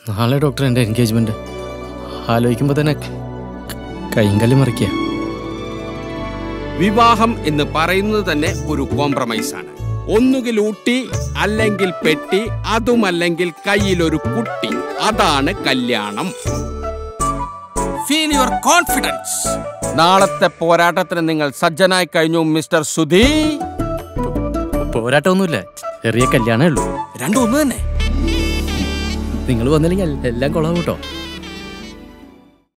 നാളെ ഡോക്ടർ എൻ്റെ എൻഗേജ്മെന്റ്. ആലോചിക്കുമ്പോൾ തന്നെ കൈങ്കല് മറിക്കുക. വിവാഹം എന്ന് പറയുന്നത് തന്നെ ഒരു കോംപ്രമൈസ് ആണ്. ഒന്നുകിൽ ഊട്ടി, അല്ലെങ്കിൽ പെട്ടി, അതുമല്ലെങ്കിൽ കയ്യിലൊരു കുട്ടി. അതാണ് കല്യാണം. Feel your confidence. നാളത്തെ പോരാട്ടത്തിന് നിങ്ങൾ സജ്ജനായി കഴിഞ്ഞു മിസ്റ്റർ സുധി. പോരാട്ടമൊന്നുമില്ല, ചെറിയ കല്യാണമേ ഉള്ളൂ. രണ്ടും ഒന്ന് തന്നെ. നിങ്ങൾ വന്നില്ലെങ്കിൽ എല്ലാം കൊള്ളാവും കേട്ടോ.